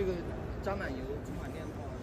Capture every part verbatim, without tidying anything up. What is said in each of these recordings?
这个加满油，充满电的话。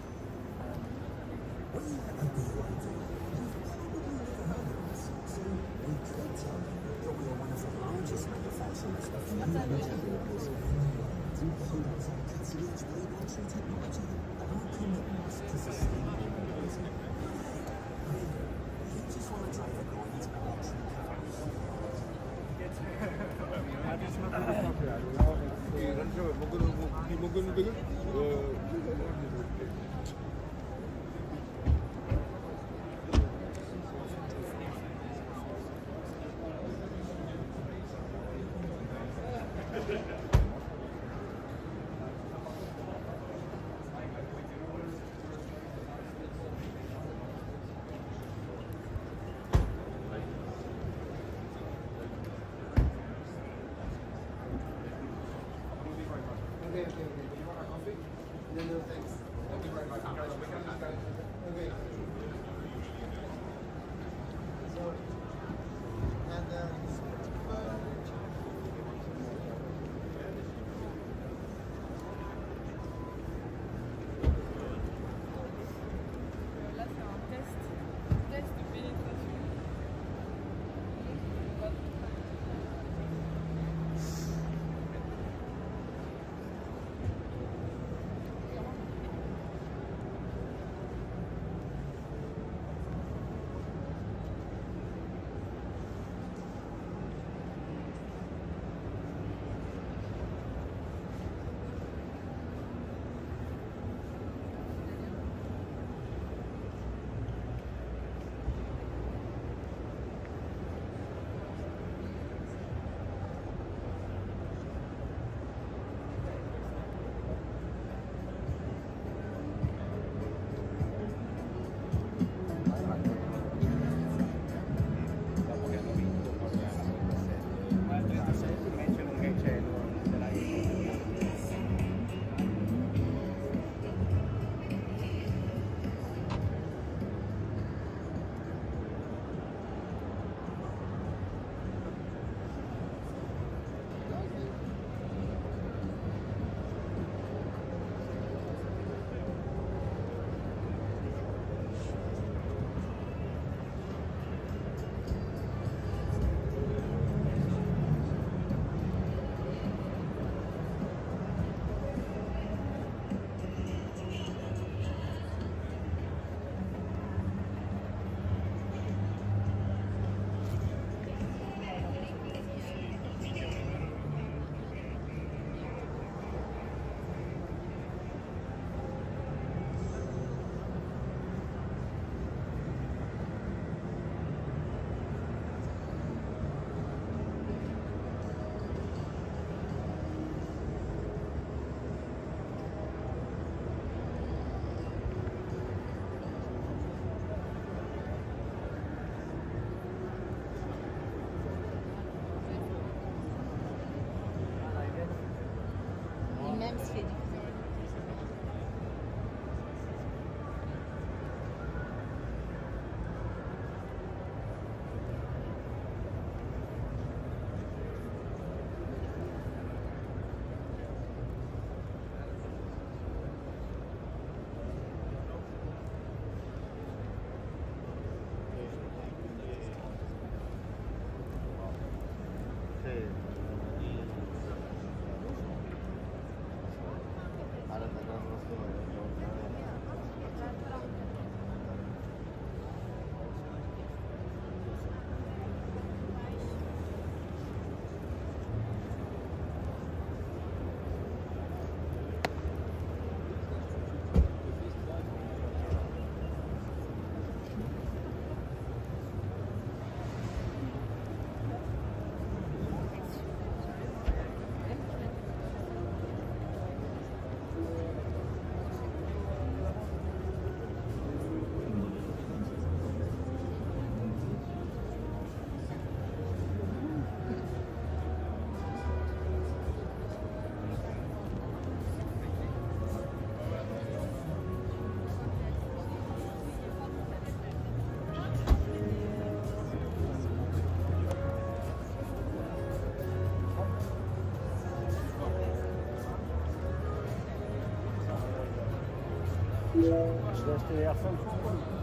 Je l'ai acheté hier cinq fois.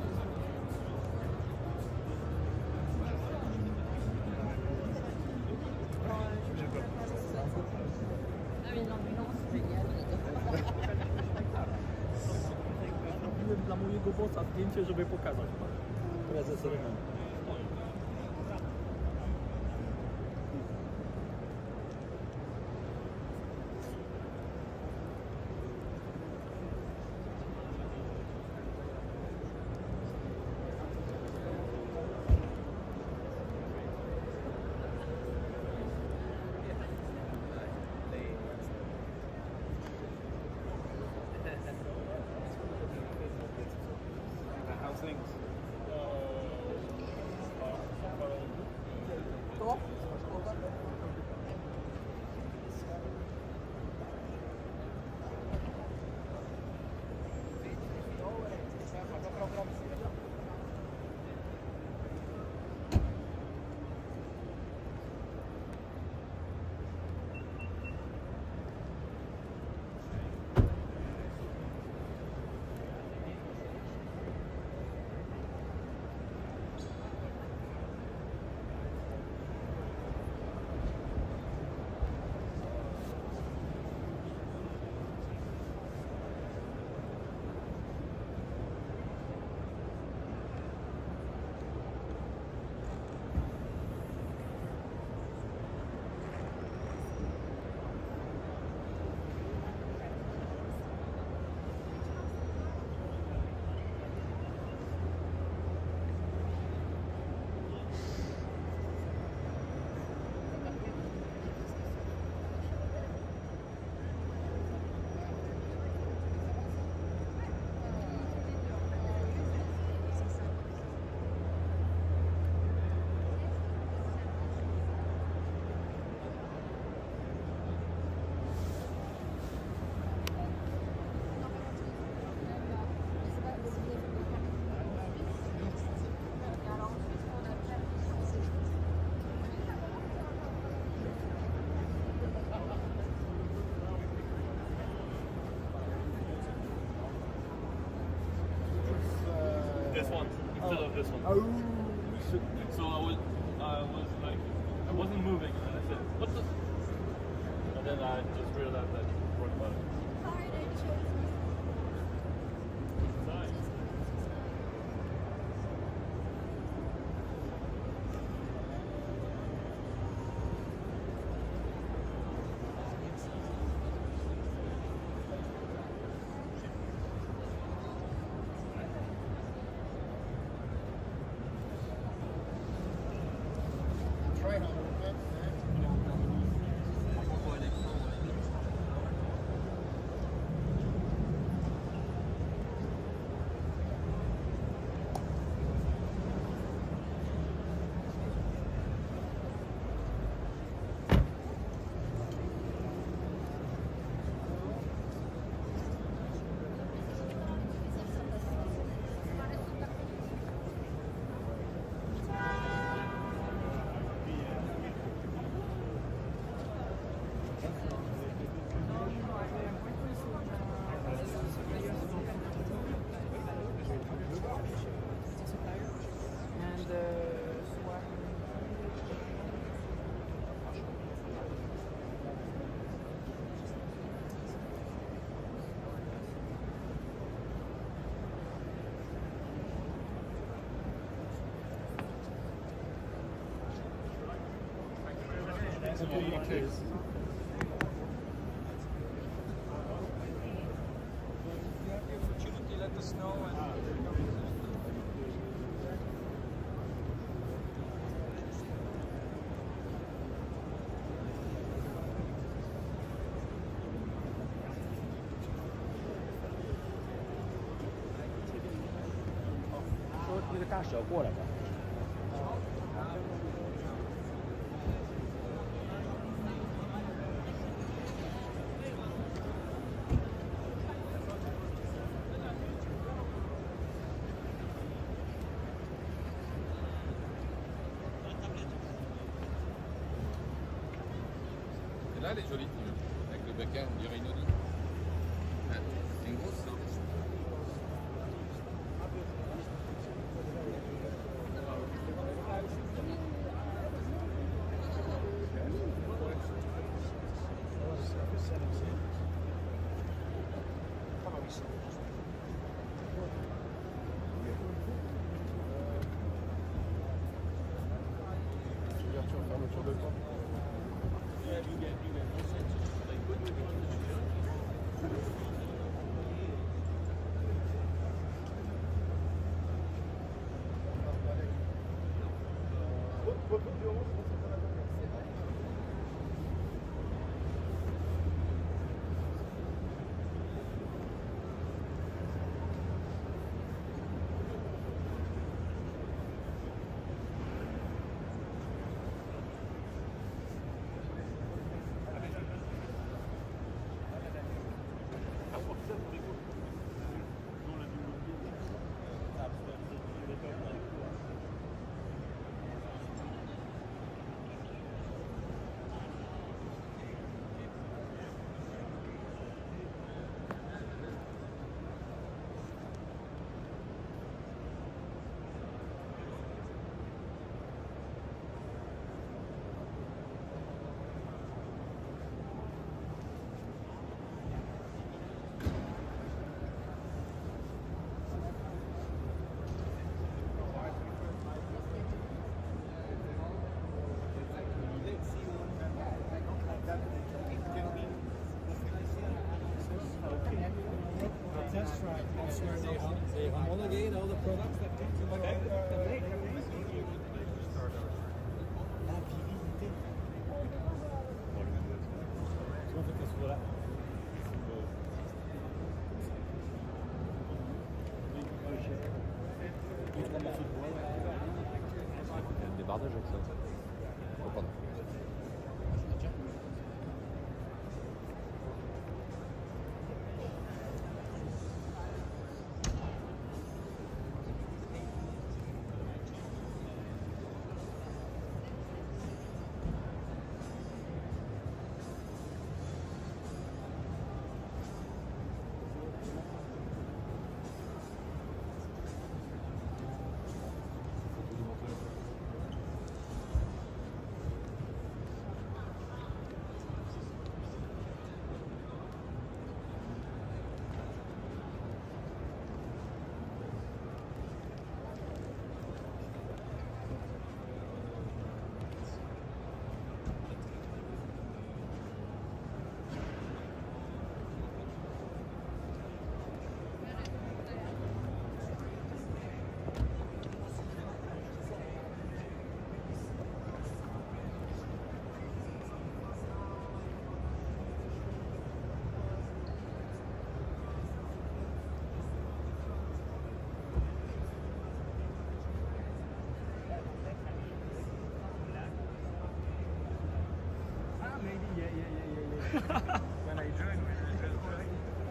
Ah mais l'ambulance, c'est génial. Dla mojego bossa zdjęcie, żeby pokazać. Prezes Ryman. How's things? Top. This one instead of this one. Oh, So I was, I was like, I wasn't moving, and then I said, "What the?" And then I just realized that what about it. Nice. And uh, Opportunity, let us know. And 说那个大蛇过来吧。 Là, elle est jolie, avec le becquin, on dirait une Audi. Ouais, c'est une grosse, ça. beaucoup de bureaux, je pense que ça va donner. C'est vrai. Test drive also where they, hom they homologate all the products that come to the market. La virilité. Tu vois, fait que ce là. Deux, trois morceaux de bois. Il y a un débardage avec ça. Oh, pardon. When I joined, we were just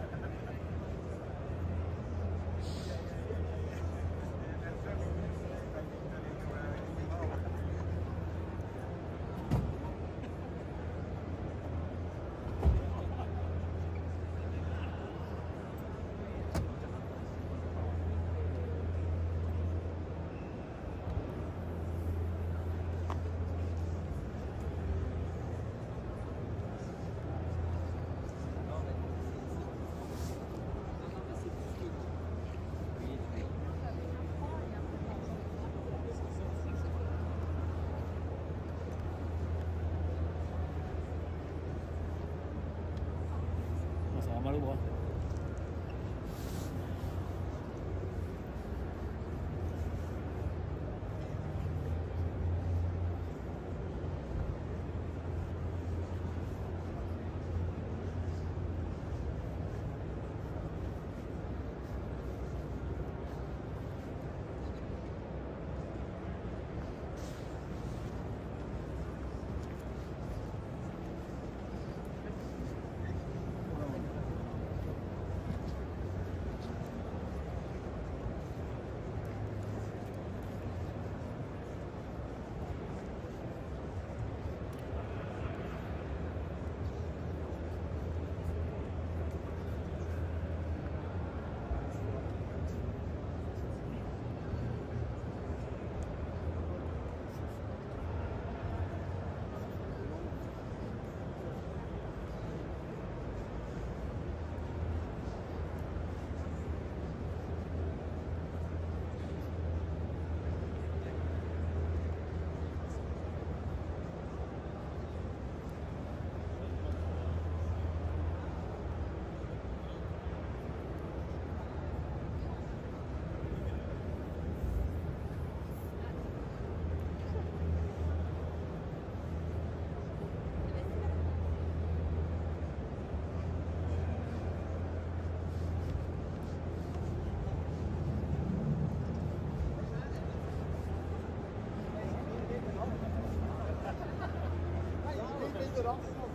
Ça va mal au bras.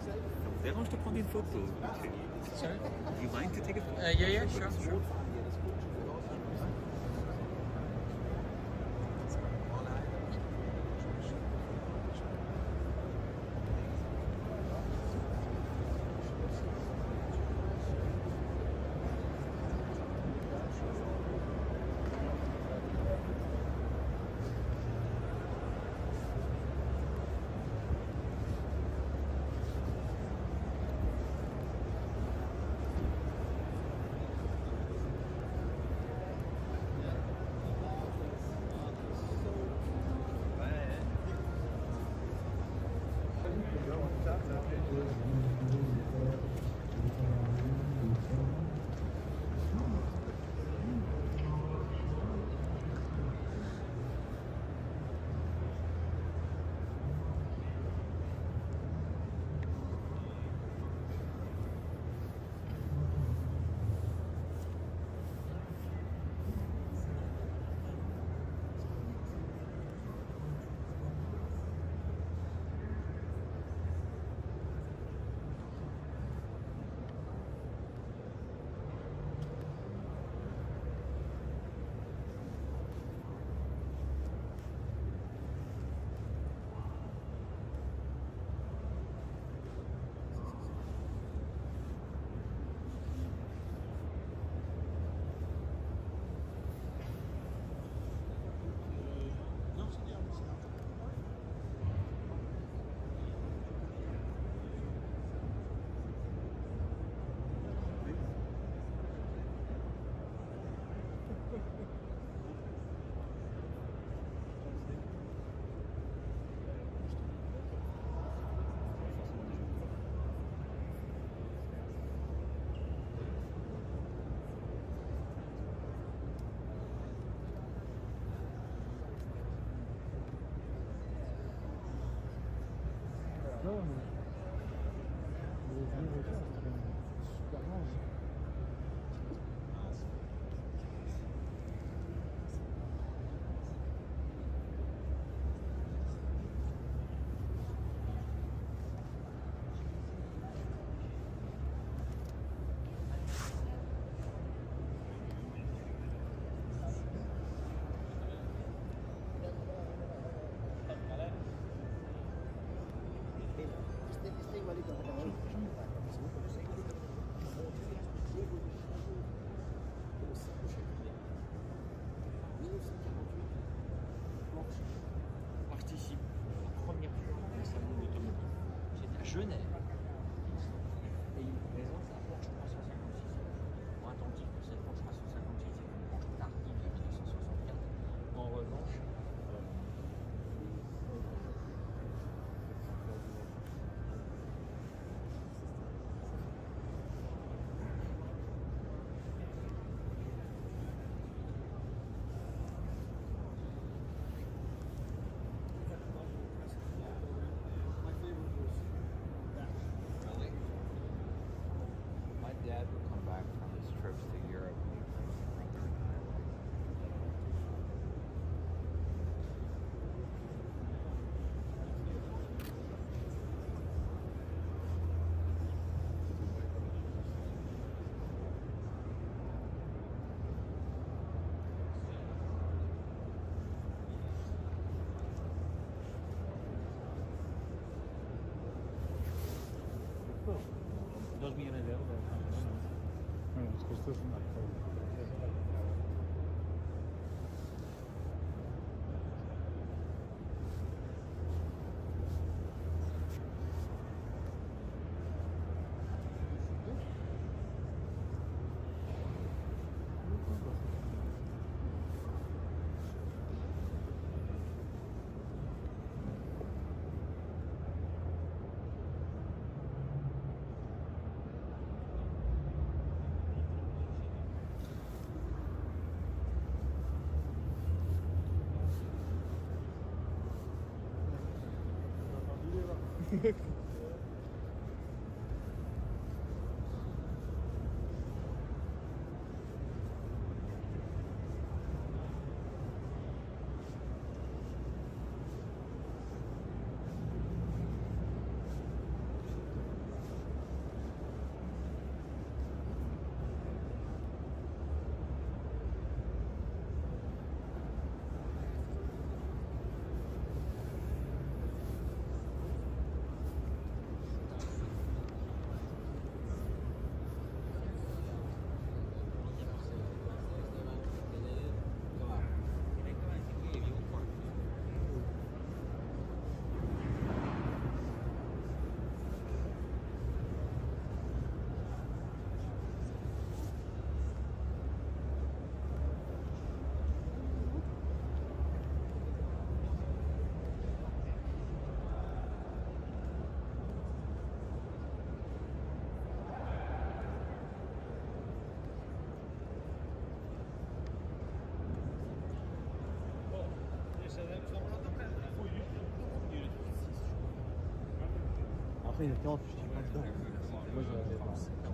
Ça dérange de prendre une photo? Sorry? Do you mind to take a photo? Uh, yeah, yeah, sure, sure. Participe à la première fois au salon de l'automobile. J'étais à Genève. Et il me présente la Porsche trois cent cinquante-six. Pour attentif que cette Porsche trois cent cinquante-six est une Porsche tardive de mille neuf cent soixante-quatre. En revanche, My dad would come back from his trips to Europe. dos millones de euros. Bueno, es que esto es una Mais le quarante, je suis pas dedans. Moi, j'aurais pas.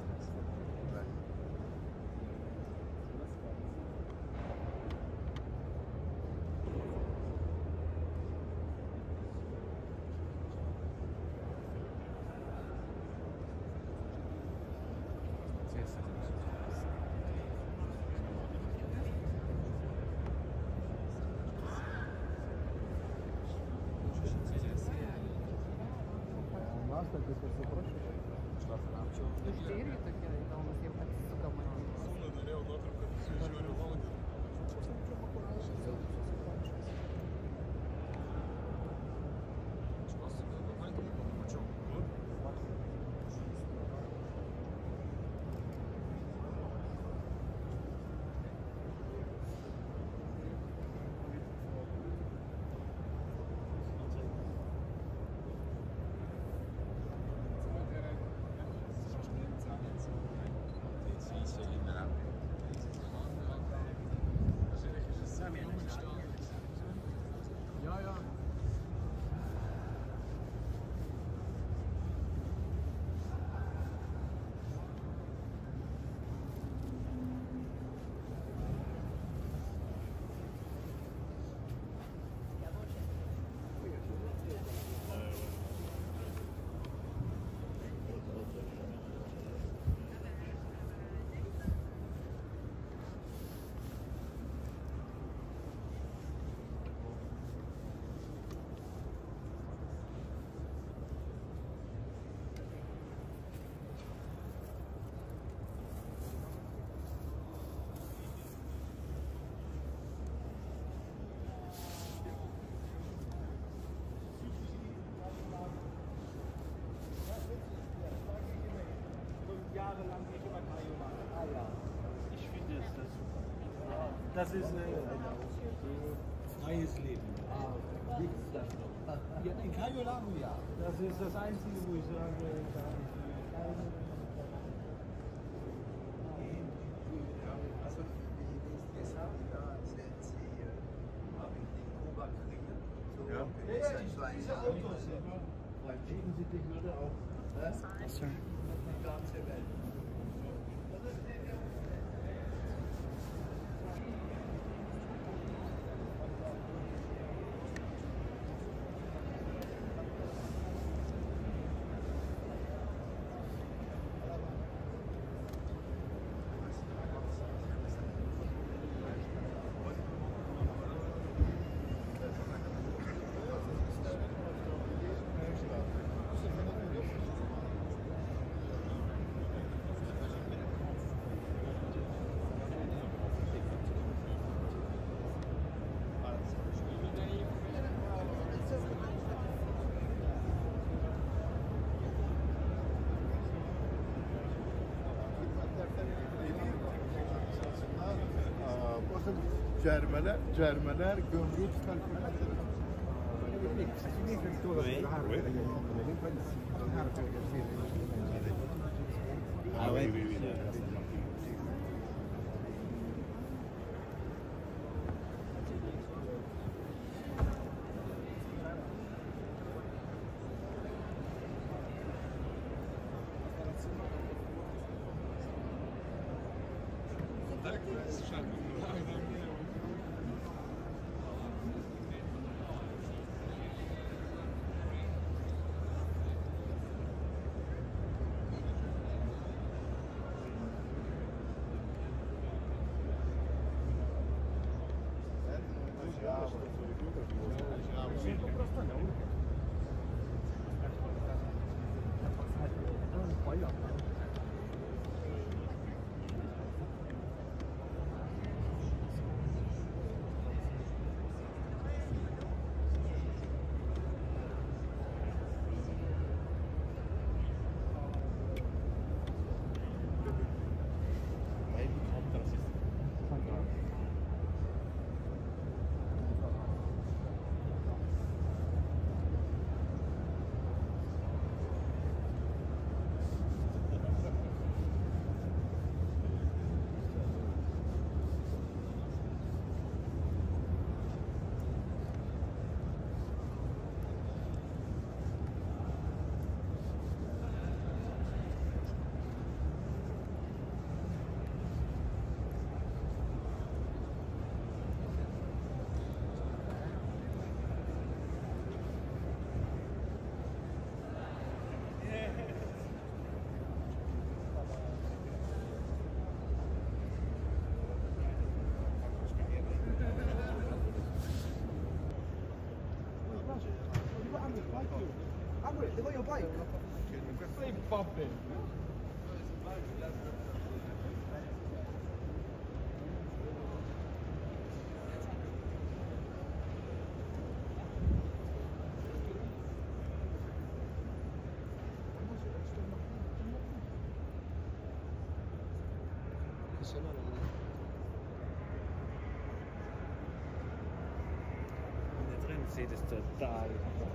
Das ist eine Freies Leben. Ah, ja, in Kajolagen, ja. Das ist das Einzige, wo ich sage, da habe ich keine. Also, wie es habe ich da, sehen Sie, habe ich den Kuba kreiert. So, Ja, ja, die, diese Autos, weil siebensiebzig würde auch ne? Die ganze Welt. Cermeler, cermeler, gömrük kalkülleri. Ah oui, oui, oui. Ah ouais, e voglio poi. Sei pappe. Da drin sieht es total.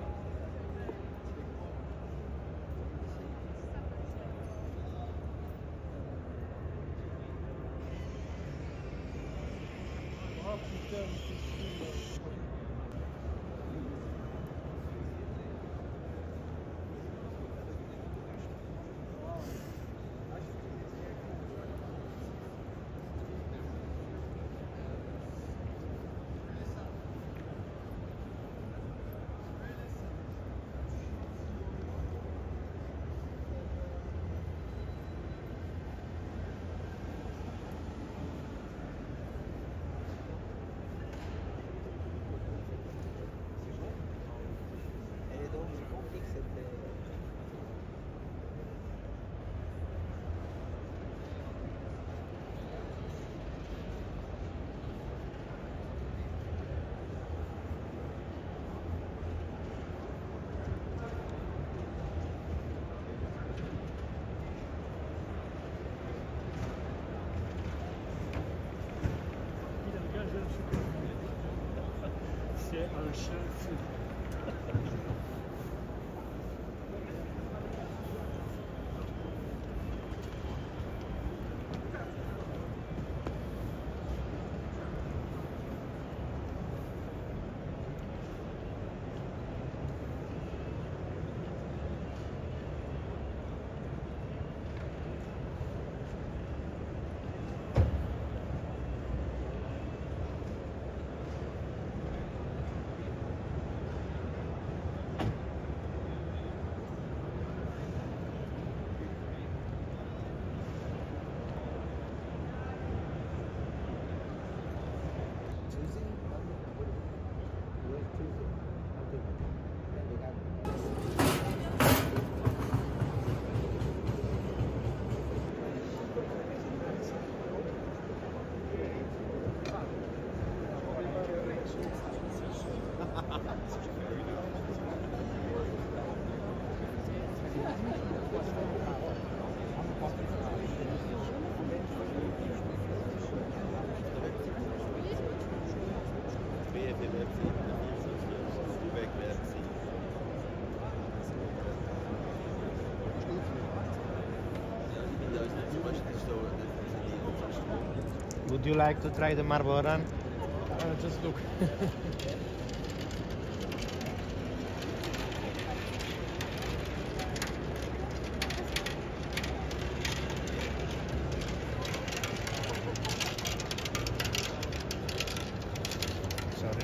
Et donc j'ai compris que c'était. C'est un chien fou. Would you like to try the marble run? Uh, just look. Sorry.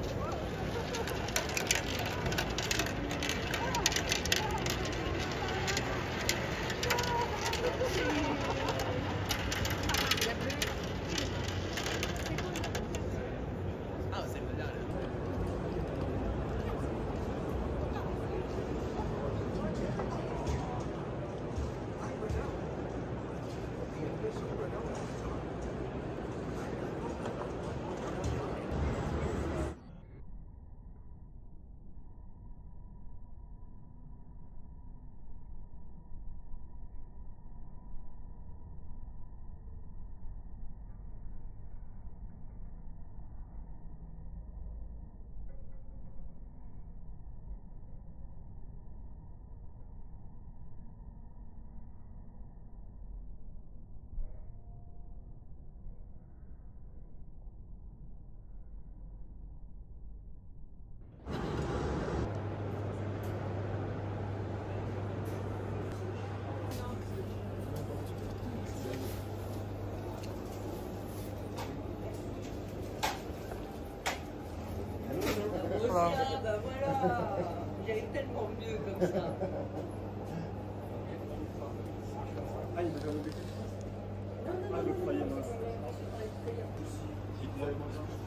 Ah bah voilà, j'allais tellement mieux comme ça. Ah, il devait enlever quelque chose. Ah, le foyer, non. Il devait